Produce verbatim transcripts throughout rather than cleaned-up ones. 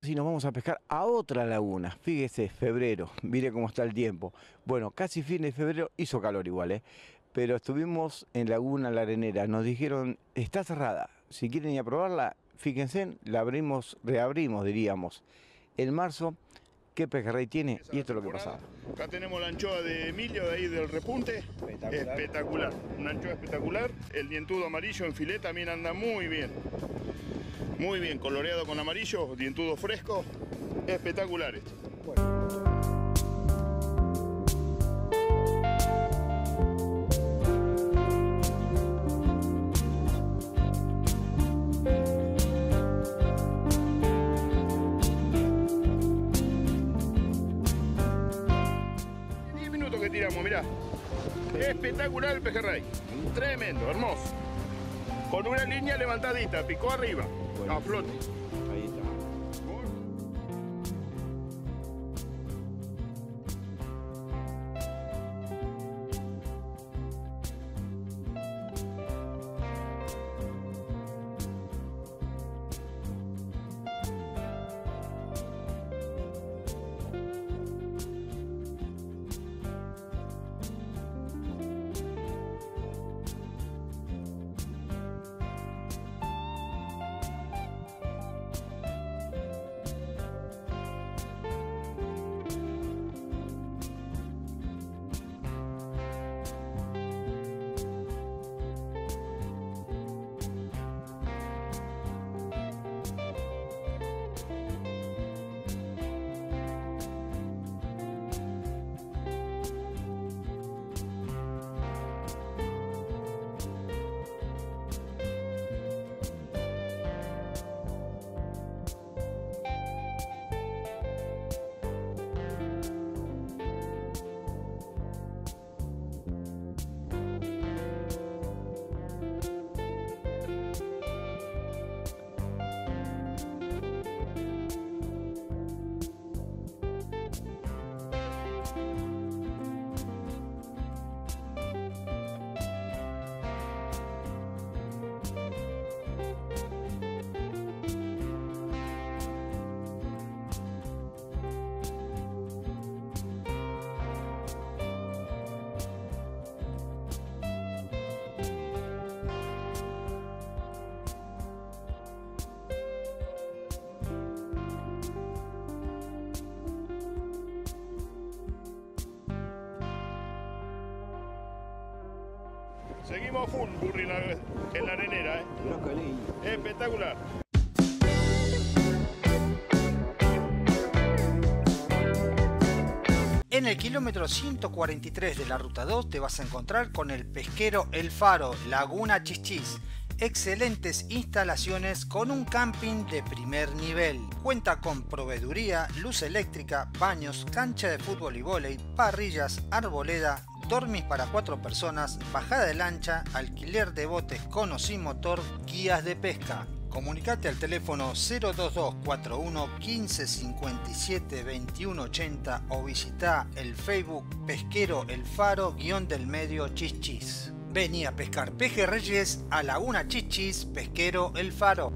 Si nos vamos a pescar a otra laguna, fíjese, febrero, mire cómo está el tiempo. Bueno, casi fin de febrero, hizo calor igual, ¿eh? Pero estuvimos en Laguna La Arenera, nos dijeron, está cerrada, si quieren ir a probarla, fíjense, la abrimos, reabrimos, diríamos. En marzo, ¿qué pejerrey tiene? Y esto es lo que pasaba. Acá tenemos la anchoa de Emilio, de ahí del repunte, espectacular. espectacular, una anchoa espectacular. El dientudo amarillo en filet también anda muy bien. Muy bien, coloreado con amarillo, dientudo fresco, espectacular esto. Bueno. diez minutos que tiramos, mirá. Espectacular el pejerrey, tremendo, hermoso. Con una línea levantadita, picó arriba. A flote. Ahí está. Seguimos full, Burri, en la, en la arenera, ¿eh? Espectacular. En el kilómetro ciento cuarenta y tres de la ruta dos te vas a encontrar con el pesquero El Faro, Laguna Chichis. Excelentes instalaciones con un camping de primer nivel. Cuenta con proveeduría, luz eléctrica, baños, cancha de fútbol y vóley, parrillas, arboleda, dormis para cuatro personas, bajada de lancha, alquiler de botes con o sin motor, guías de pesca. Comunicate al teléfono cero dos dos cuatro uno quince cincuenta y siete veintiuno ochenta o visita el Facebook Pesquero El Faro guión del medio Chichis. Vení a pescar pejerreyes a Laguna Chichis, Pesquero El Faro.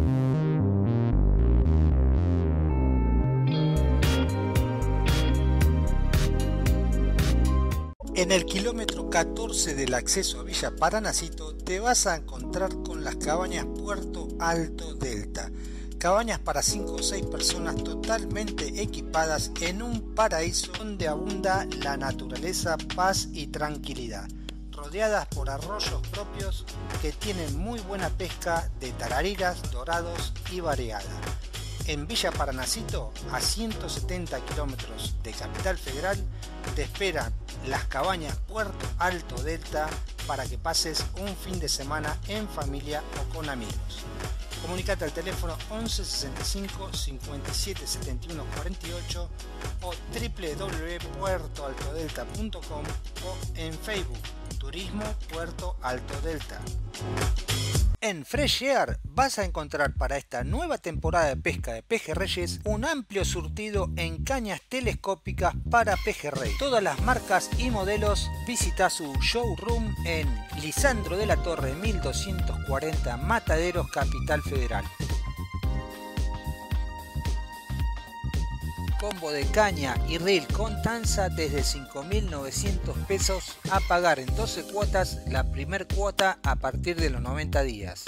En el kilómetro catorce del acceso a Villa Paranacito te vas a encontrar con las cabañas Puerto Alto Delta. Cabañas para cinco o seis personas totalmente equipadas en un paraíso donde abunda la naturaleza, paz y tranquilidad. Rodeadas por arroyos propios que tienen muy buena pesca de tarariras, dorados y variada. En Villa Paranacito, a ciento setenta kilómetros de Capital Federal, te esperan las cabañas Puerto Alto Delta para que pases un fin de semana en familia o con amigos. Comunicate al teléfono once sesenta y cinco cincuenta y siete setenta y uno cuarenta y ocho o doble u doble u doble u punto puerto alto delta punto com o en Facebook Turismo Puerto Alto Delta. En Fresh Air vas a encontrar para esta nueva temporada de pesca de pejerreyes un amplio surtido en cañas telescópicas para pejerrey. Todas las marcas y modelos. Visita su showroom en Lisandro de la Torre mil doscientos cuarenta, Mataderos, Capital Federal. combo de caña y reel con tanza desde cinco mil novecientos pesos a pagar en doce cuotas, la primer cuota a partir de los noventa días.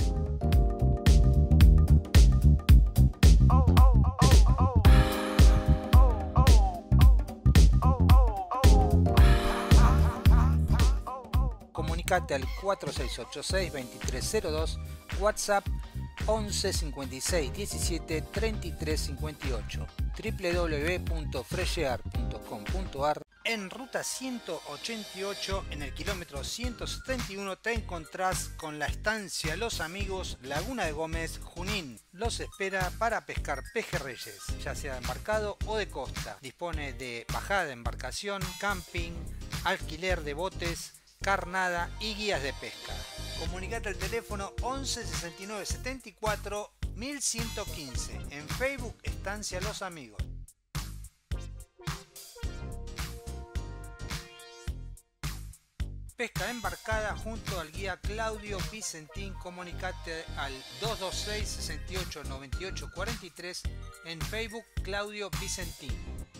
Comunicate al cuatro seis ocho seis, dos tres cero dos, WhatsApp once cincuenta y seis diecisiete treinta y tres cincuenta y ocho, doble u doble u doble u punto freshear punto com punto ar. En ruta ciento ochenta y ocho, en el kilómetro ciento setenta y uno, te encontrás con la estancia Los Amigos, Laguna de Gómez, Junín. Los espera para pescar pejerreyes, ya sea de embarcado o de costa. Dispone de bajada de embarcación, camping, alquiler de botes, carnada y guías de pesca. Comunicate al teléfono once sesenta y nueve setenta y cuatro mil ciento quince. En Facebook, Estancia Los Amigos. Pesca embarcada junto al guía Claudio Vicentín. Comunicate al dos dos seis, seis ocho, nueve ocho cuatro tres. En Facebook, Claudio Vicentín.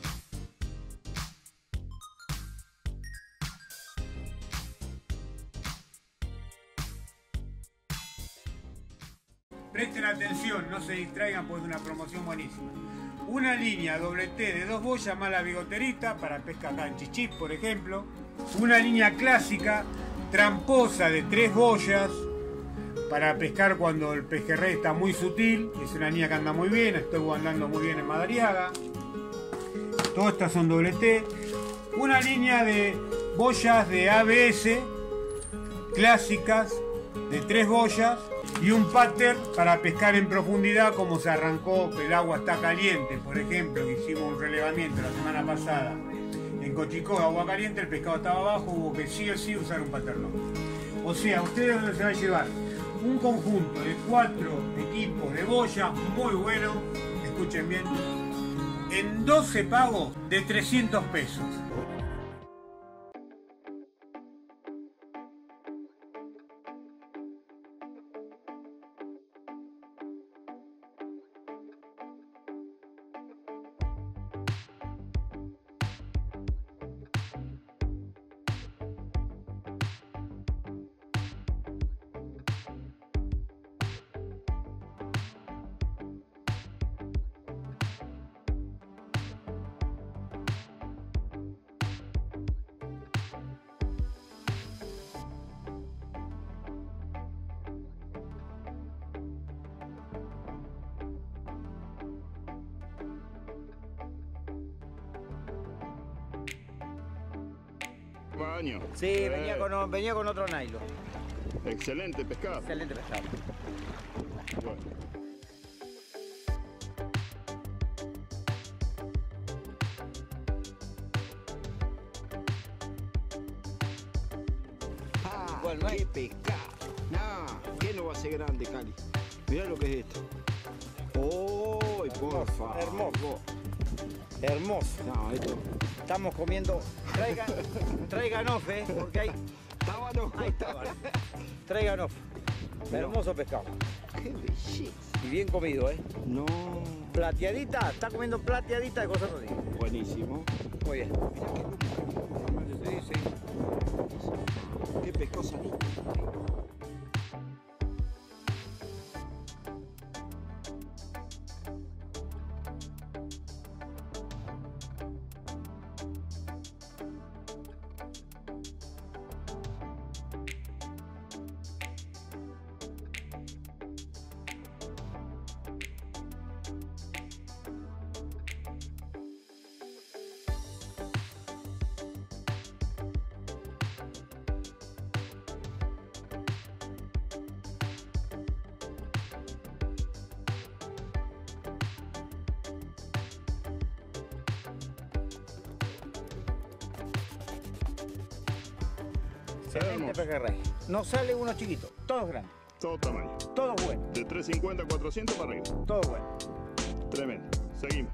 Presten atención, no se distraigan, pues es una promoción buenísima. Una línea doble T de dos boyas más la bigoterita para pesca acá en Chichip, por ejemplo. Una línea clásica tramposa de tres boyas para pescar cuando el pejerrey está muy sutil. Es una línea que anda muy bien, estoy andando muy bien en Madariaga. Todas estas son doble T. Una línea de boyas de A B S clásicas de tres boyas. Y un pattern para pescar en profundidad, como se arrancó, que el agua está caliente, por ejemplo, que hicimos un relevamiento la semana pasada en Cochicó, agua caliente, el pescado estaba abajo, hubo que sí o sí usar un pattern. O sea, ustedes dónde se va a llevar un conjunto de cuatro equipos de boya muy bueno, escuchen bien, en doce pagos de trescientos pesos. Baño. Sí, eh. venía, con, venía con otro nylon. Excelente pescado. Excelente pescado. Bueno. Ah, bueno, no hay pescado. No, ¿qué no va a ser grande, Cali? Mirá lo que es esto. ¡Oh, por favor! Hermoso. Hermoso. No, esto. Estamos comiendo. Traigan, traigan off, ¿eh? Porque hay. Tábano. Ahí está, vale. Traigan off. Hermoso pescado. ¡Qué belleza! Y bien comido, ¿eh? No. Plateadita, está comiendo plateadita de cosas rodillas. Buenísimo. Muy bien. Mirá qué lujo. Sí, sí. Qué pescado salito. Excelente pejerrey. No sale uno chiquito, todos grandes. Todo tamaño. Todos buenos. De trescientos cincuenta a cuatrocientos para arriba. Todos buenos. Tremendo. Seguimos.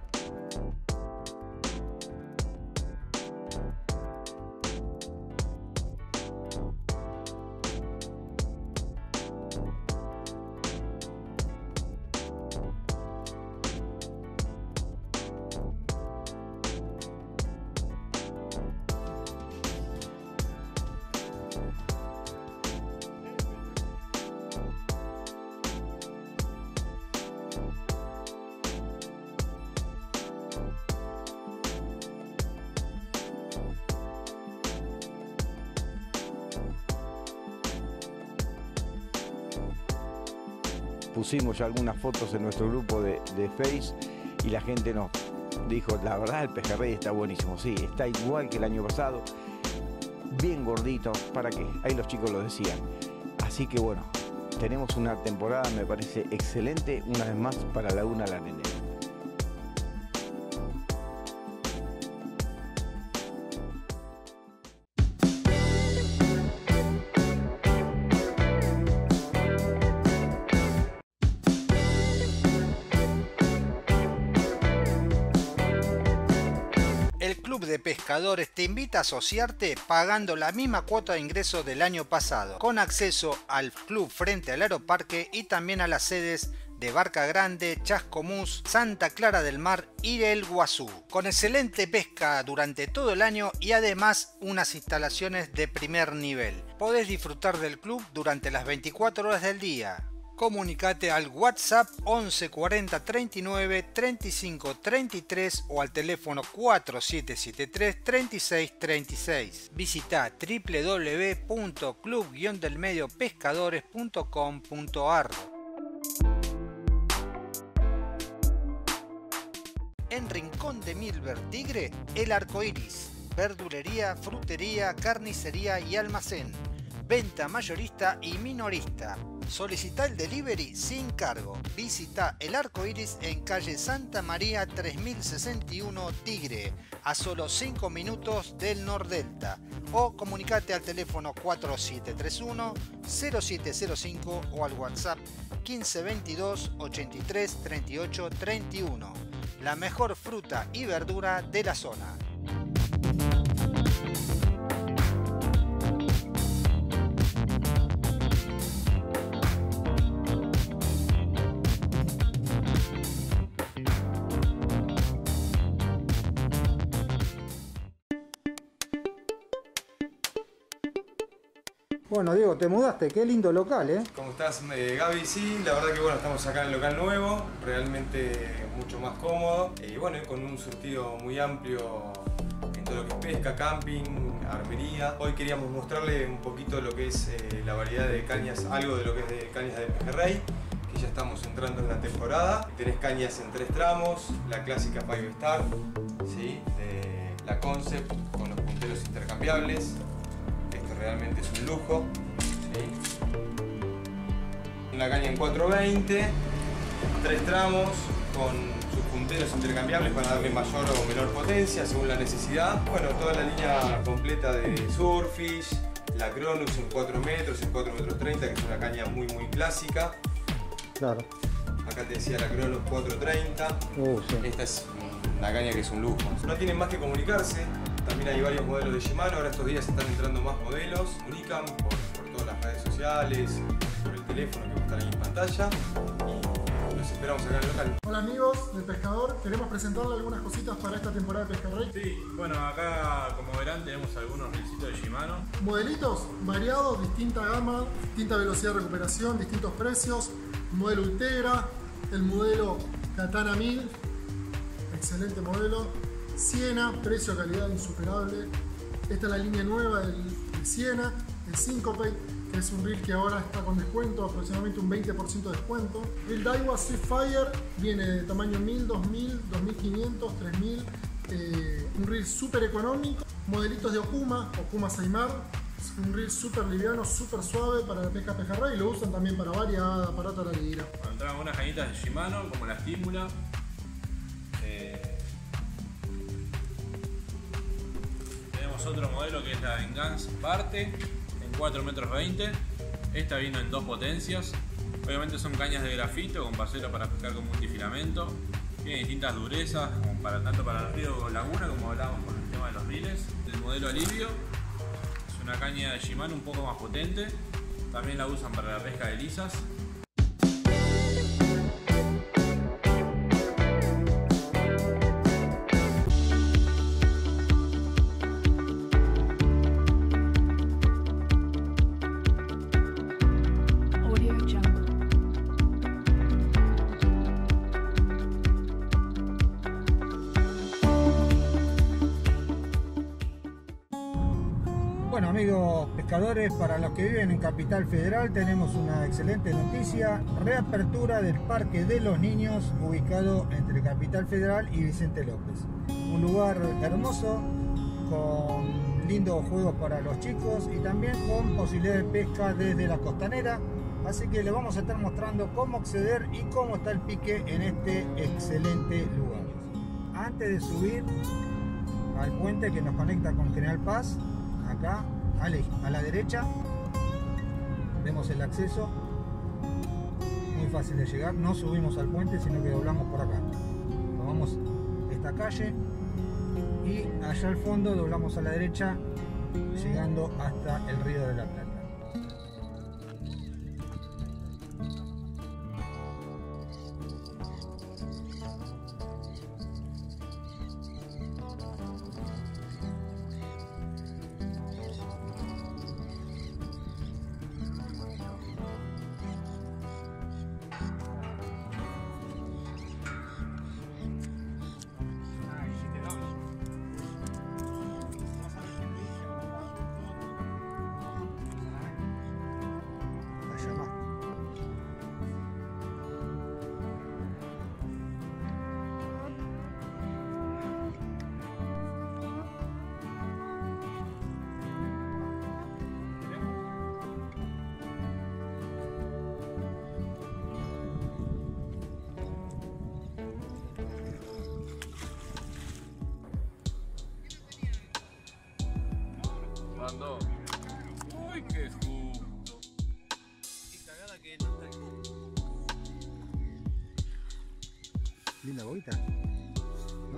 pusimos ya algunas fotos en nuestro grupo de, de Face y la gente nos dijo, la verdad el pejerrey está buenísimo, sí, está igual que el año pasado, bien gordito, ¿para qué? Ahí los chicos lo decían. Así que bueno, tenemos una temporada, me parece excelente, una vez más para Laguna La Arenera. El Club de Pescadores te invita a asociarte pagando la misma cuota de ingreso del año pasado, con acceso al club frente al Aeroparque y también a las sedes de Barca Grande, Chascomús, Santa Clara del Mar y El Guazú, con excelente pesca durante todo el año y además unas instalaciones de primer nivel. Podés disfrutar del club durante las veinticuatro horas del día. Comunicate al WhatsApp once cuarenta treinta y nueve treinta y cinco treinta y tres o al teléfono cuatro siete siete tres treinta y seis treinta y seis. Visita doble u doble u doble u punto club guion del medio pescadores punto com punto a r. En Rincón de Milver Tigre, El Arco Iris, verdulería, frutería, carnicería y almacén, venta mayorista y minorista. Solicita el delivery sin cargo. Visita El Arco Iris en calle Santa María tres mil sesenta y uno Tigre, a solo cinco minutos del Nordelta. O comunicate al teléfono cuatro siete tres uno cero siete cero cinco o al WhatsApp quince veintidós ochenta y tres treinta y ocho treinta y uno. La mejor fruta y verdura de la zona. Bueno, Diego, te mudaste, qué lindo local, ¿eh? ¿Cómo estás, eh, Gaby? Sí, la verdad que bueno, estamos acá en el local nuevo, realmente mucho más cómodo y bueno, con un surtido muy amplio en todo lo que es pesca, camping, armería. Hoy queríamos mostrarle un poquito lo que es eh, la variedad de cañas, algo de lo que es de cañas de pejerrey, que ya estamos entrando en la temporada. Tenés cañas en tres tramos, la clásica Five Star, ¿sí? De la Concept con los punteros intercambiables. Realmente es un lujo, ¿sí? Una caña en cuatro veinte, tres tramos con sus punteros intercambiables para darle mayor o menor potencia según la necesidad. Bueno, toda la línea completa de Surfish, la Cronus en cuatro metros, en cuatro metros treinta, que es una caña muy muy clásica. Claro. Acá te decía la Cronus cuatro treinta. Uh, sí. Esta es una caña que es un lujo. No tienen más que comunicarse. También hay varios modelos de Shimano, ahora estos días están entrando más modelos. Comunican por, por todas las redes sociales, por el teléfono que va a estar ahí en pantalla. Y los esperamos acá en el local. Hola amigos del Pescador, queremos presentarle algunas cositas para esta temporada de Pejerrey. Sí, bueno, acá como verán tenemos algunos reelcitos de Shimano. Modelitos variados, distinta gama, distinta velocidad de recuperación, distintos precios. Modelo Ultegra, el modelo Katana mil, excelente modelo. Siena, precio calidad insuperable. Esta es la línea nueva del, del Siena, el Syncopate, que es un reel que ahora está con descuento, aproximadamente un veinte por ciento de descuento. El Daiwa Swiftfire viene de tamaño mil, dos mil, dos mil quinientos, tres mil, eh, un reel súper económico. Modelitos de Okuma, Okuma Saimar, un reel súper liviano, súper suave para la pesca pejerrey y lo usan también para variada, para tararira. Bueno, entraron unas cañitas de Shimano, como la Stimula. Eh, tenemos otro modelo que es la Engance Barte, en cuatro metros veinte. Esta vino en dos potencias. Obviamente son cañas de grafito con parcela para pescar con multifilamento. Tiene distintas durezas, como para, tanto para el río o laguna, como hablábamos con el tema de los reels. El modelo Alivio es una caña de Shimano un poco más potente. También la usan para la pesca de lisas. Amigos pescadores, para los que viven en Capital Federal tenemos una excelente noticia: reapertura del Parque de los Niños, ubicado entre Capital Federal y Vicente López. Un lugar hermoso, con lindos juegos para los chicos y también con posibilidad de pesca desde la costanera. Así que les vamos a estar mostrando cómo acceder y cómo está el pique en este excelente lugar. Antes de subir al puente que nos conecta con General Paz, acá a la, a la derecha vemos el acceso, muy fácil de llegar. No subimos al puente, sino que doblamos por acá, tomamos esta calle y allá al fondo doblamos a la derecha, llegando hasta el Río de la Plata. Ando. Uy, qué justo. Qué cagada que no está el jugo. Linda boita, ¿no?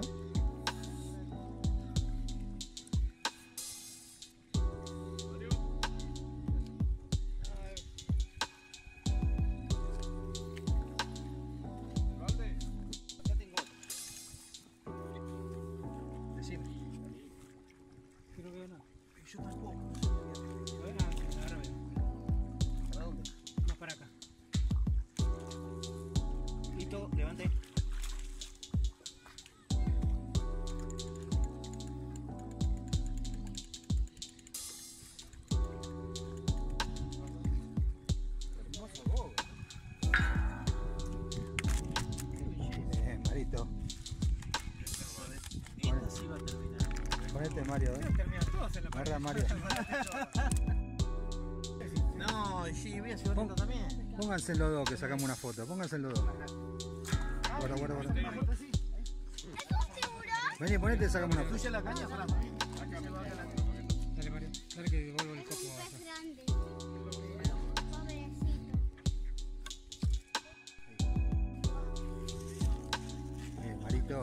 Yo tampoco. ¿Para dónde? Más para acá. Listo, levante. Hermoso bobo. Bien, Marito. Esta sí va a terminar. Ponete, Mario, ¿eh? Agarra, Mario. No, sí, voy a hacer otro también. Pónganse los dos que sacamos una foto. Pónganse los dos. Guarda, guarda, guarda. Vení, ponete y sacamos una foto. Tuya la caña, Fran. Dale, Mario. Dale que devuelvo el copo. Bien, Marito.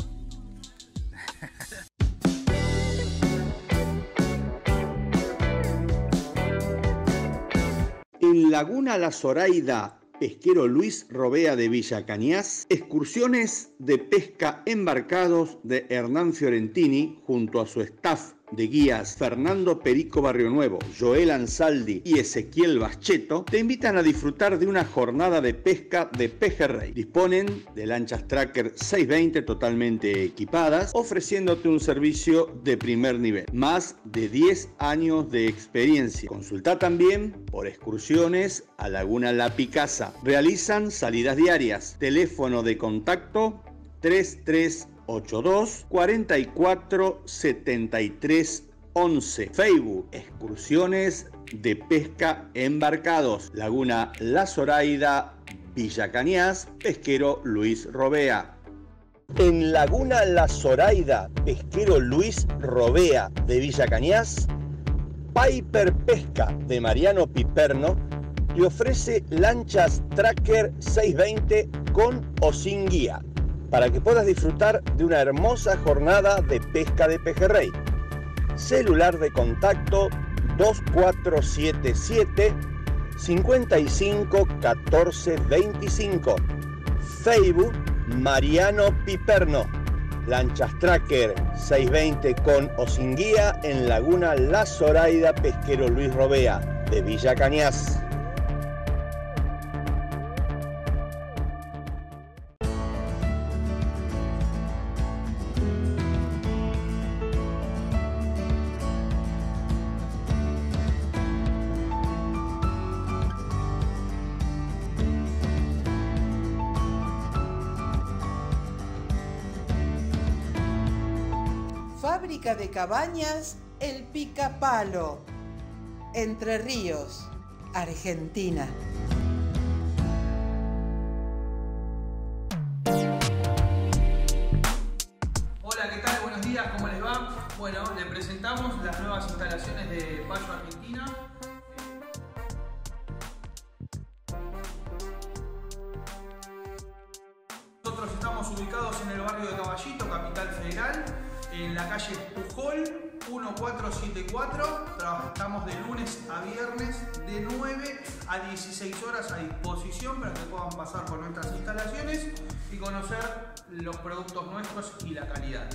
En Laguna La Zoraida, pesquero Luis Robea de Villa Cañas, excursiones de pesca embarcados de Hernán Fiorentini junto a su staff de guías Fernando Perico Barrio Nuevo, Joel Ansaldi y Ezequiel Bascheto, te invitan a disfrutar de una jornada de pesca de pejerrey. Disponen de lanchas Tracker seiscientos veinte totalmente equipadas, ofreciéndote un servicio de primer nivel. Más de diez años de experiencia. Consulta también por excursiones a Laguna La Picasa. Realizan salidas diarias. Teléfono de contacto tres tres ocho dos, cuatro cuatro, siete tres once. Facebook, excursiones de pesca embarcados. Laguna La Zoraida, Villa Cañas, pesquero Luis Robea. En Laguna La Zoraida, pesquero Luis Robea de Villa Cañas, Piper Pesca de Mariano Piperno te ofrece lanchas Tracker seiscientos veinte con o sin guía, para que puedas disfrutar de una hermosa jornada de pesca de pejerrey. Celular de contacto dos cuatro siete siete, cinco cinco uno cuatro dos cinco. Facebook Mariano Piperno. Lanchas Tracker seiscientos veinte con o sin guía en Laguna La Zoraida, pesquero Luis Robea de Villa Cañas. fábrica de cabañas El Picapalo, Entre Ríos, Argentina. Hola, ¿qué tal? Buenos días, ¿cómo les va? Bueno, les presentamos las nuevas instalaciones de Payo Argentina. Nosotros estamos ubicados en el barrio de Caballito, Capital Federal, en la calle Pujol mil cuatrocientos setenta y cuatro. Trabajamos de lunes a viernes de nueve a dieciséis horas a disposición para que puedan pasar por nuestras instalaciones y conocer los productos nuestros y la calidad.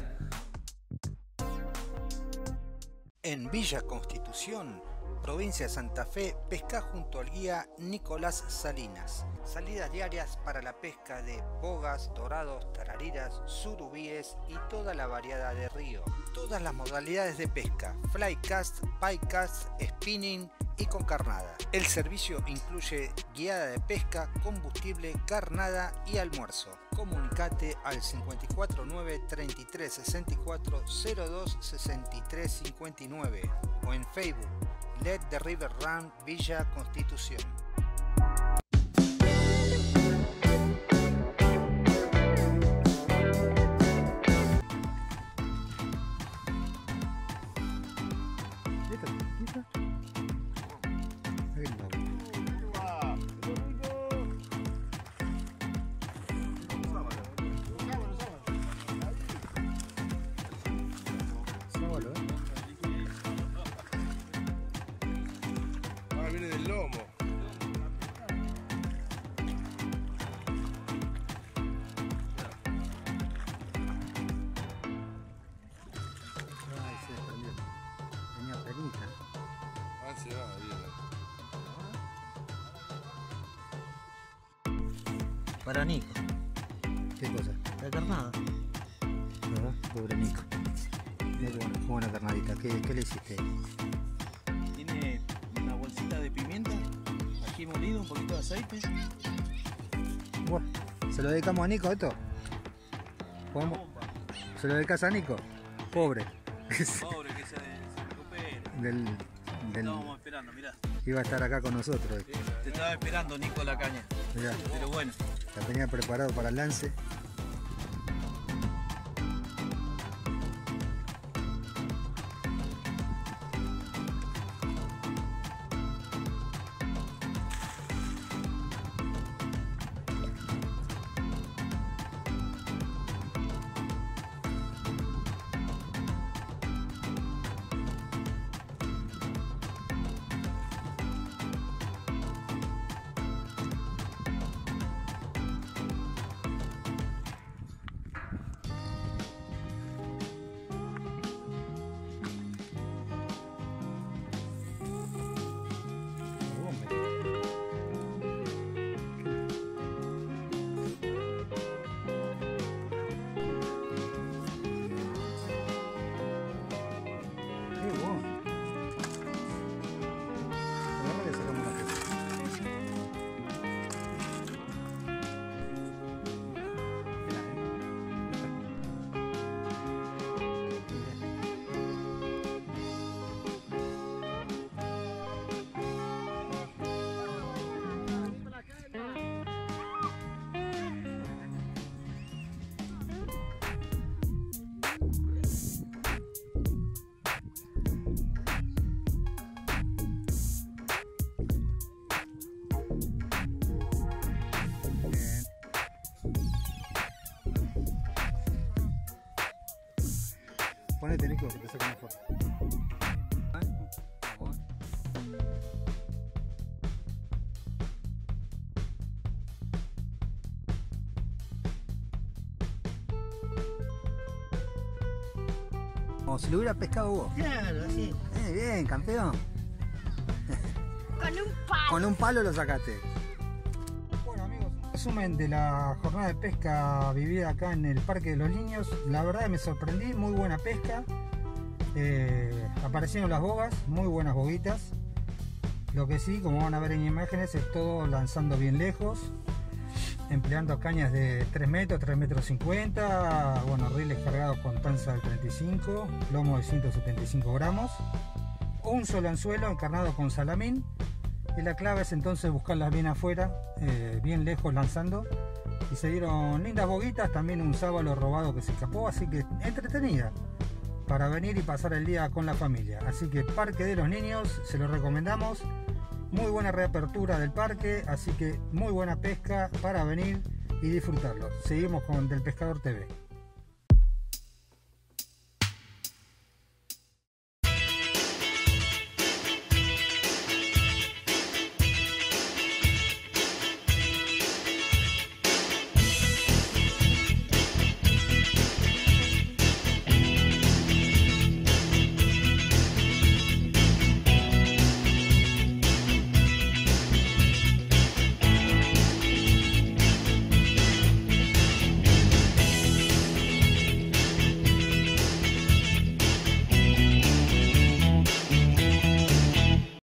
En Villa Constitución, provincia de Santa Fe, pesca junto al guía Nicolás Salinas. Salidas diarias para la pesca de bogas, dorados, tarariras, surubíes y toda la variedad de río. Todas las modalidades de pesca, flycast, piecast, spinning y con carnada. El servicio incluye guiada de pesca, combustible, carnada y almuerzo. Comunicate al cincuenta y cuatro nueve, treinta y tres sesenta y cuatro, cero dos sesenta y tres cincuenta y nueve o en Facebook Let the River Run Villa Constitución. Viene del lomo. Ay, se desprendió. Tenía penita. Ah, se va, bien. Para Nico. ¿Qué cosa? La carnada. ¿Verdad? Pobre Nico. Qué buena, buena carnadita. ¿Qué, ¿Qué le hiciste? Tiene una bolsita de pimienta, ají molido, un poquito de aceite. Bueno, ¿se lo dedicamos a Nico esto? ¿Podemos? ¿Se lo dedicas a Nico? Pobre. Pobre que se, se recupere. Del, del... Estábamos esperando, mirá. Iba a estar acá con nosotros. Te estaba esperando Nico la caña. Mirá. Pero bueno. La tenía preparado para el lance. Ponete, Nico, que te saco una foto. Como si lo hubiera pescado vos. Claro, así. Eh, bien, campeón. Con un palo. Con un palo lo sacaste. Bueno, amigos, resumen de la jornada de pesca vivida acá en el Parque de los Niños. La verdad que me sorprendí, muy buena pesca. Eh, aparecieron las bogas, muy buenas boguitas. Lo que sí, como van a ver en imágenes, es todo lanzando bien lejos. empleando cañas de tres metros, tres metros cincuenta, bueno, riles cargados con tanza del treinta y cinco, lomo de ciento setenta y cinco gramos, un solo anzuelo encarnado con salamín, y la clave es entonces buscarlas bien afuera, eh, bien lejos lanzando, y se dieron lindas boguitas, también un sábalo robado que se escapó, así que entretenida para venir y pasar el día con la familia. Así que Parque de los Niños, se lo recomendamos. Muy buena reapertura del parque, así que muy buena pesca para venir y disfrutarlo. Seguimos con Del Pescador T V.